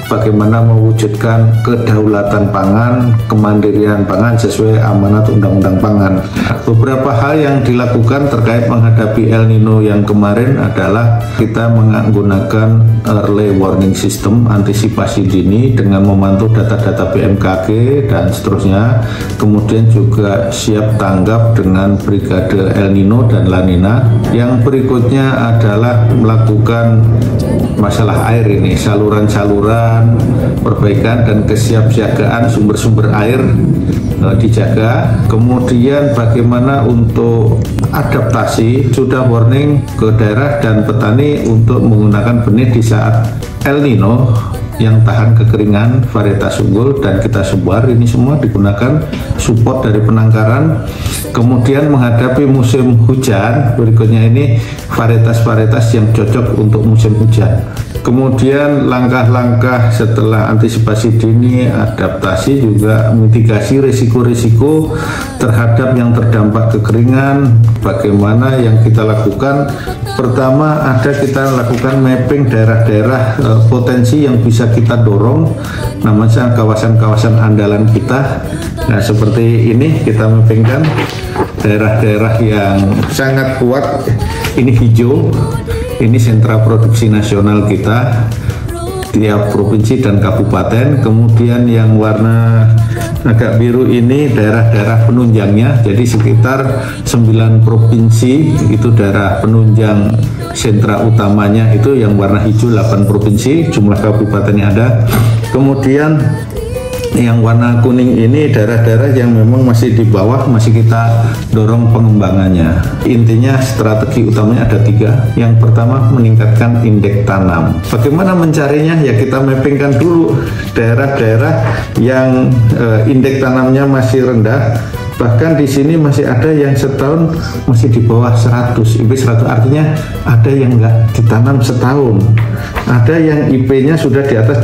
bagaimana mewujudkan kedaulatan pangan, kemandirian pangan sesuai amanat Undang-Undang Pangan. Beberapa hal yang dilakukan terkait menghadapi El Nino yang kemarin adalah kita menggunakan early warning system, antisipasi dini dengan memantau data-data BMKG dan seterusnya. Kemudian juga siap tanggap dengan brigade El Nino dan La Nina. Yang berikutnya adalah melakukan masalah air ini, saluran-saluran, perbaikan dan kesiapsiagaan sumber-sumber air dijaga. Kemudian bagaimana untuk adaptasi, sudah warning ke daerah dan petani untuk menggunakan benih di saat El Nino yang tahan kekeringan, varietas unggul dan kita sebar, ini semua digunakan support dari penangkaran. Kemudian menghadapi musim hujan, berikutnya ini varietas-varietas yang cocok untuk musim hujan. Kemudian langkah-langkah setelah antisipasi dini, adaptasi juga mitigasi risiko-risiko terhadap yang terdampak kekeringan. Bagaimana yang kita lakukan? Pertama, kita lakukan mapping daerah-daerah potensi yang bisa kita dorong, namanya kawasan-kawasan andalan kita. Nah, seperti ini kita mappingkan daerah-daerah yang sangat kuat. Ini hijau, ini sentra produksi nasional kita, tiap provinsi dan kabupaten. Kemudian yang warna agak biru ini daerah-daerah penunjangnya, jadi sekitar 9 provinsi itu daerah penunjang sentra utamanya, itu yang warna hijau 8 provinsi, jumlah kabupatennya ada. Kemudian yang warna kuning ini daerah-daerah yang memang masih di bawah, masih kita dorong pengembangannya. Intinya strategi utamanya ada 3. Yang pertama, meningkatkan indeks tanam. Bagaimana mencarinya? Ya kita mappingkan dulu daerah-daerah yang indeks tanamnya masih rendah. Bahkan di sini masih ada yang setahun masih di bawah 100, IP 100, artinya ada yang nggak ditanam setahun. Ada yang IP-nya sudah di atas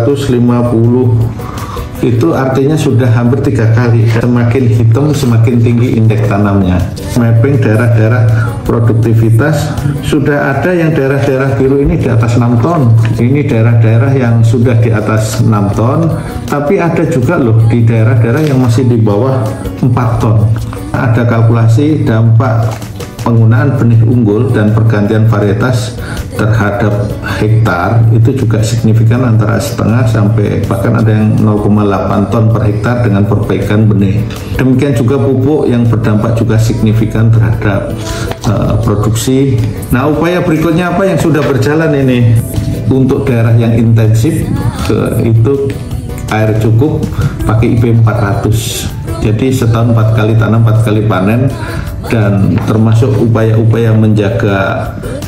250. Itu artinya sudah hampir 3 kali. Semakin hitam semakin tinggi indeks tanamnya. Mapping daerah-daerah produktivitas, sudah ada yang daerah-daerah biru ini di atas 6 ton. Ini daerah-daerah yang sudah di atas 6 ton, tapi ada juga loh di daerah-daerah yang masih di bawah 4 ton. Ada kalkulasi dampak penggunaan benih unggul dan pergantian varietas terhadap hektar itu juga signifikan, antara setengah sampai bahkan ada yang 0,8 ton per hektar dengan perbaikan benih. Demikian juga pupuk yang berdampak juga signifikan terhadap produksi. Nah, upaya berikutnya apa yang sudah berjalan ini? Untuk daerah yang intensif itu air cukup pakai IP 400. Jadi setahun 4 kali tanam, 4 kali panen, dan termasuk upaya-upaya menjaga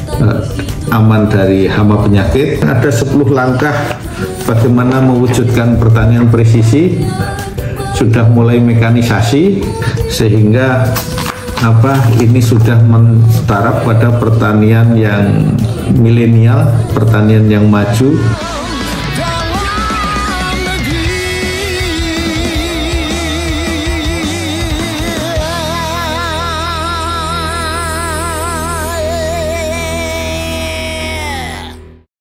aman dari hama penyakit. Ada 10 langkah bagaimana mewujudkan pertanian presisi. Sudah mulai mekanisasi sehingga ini sudah mentaraf pada pertanian yang milenial, pertanian yang maju.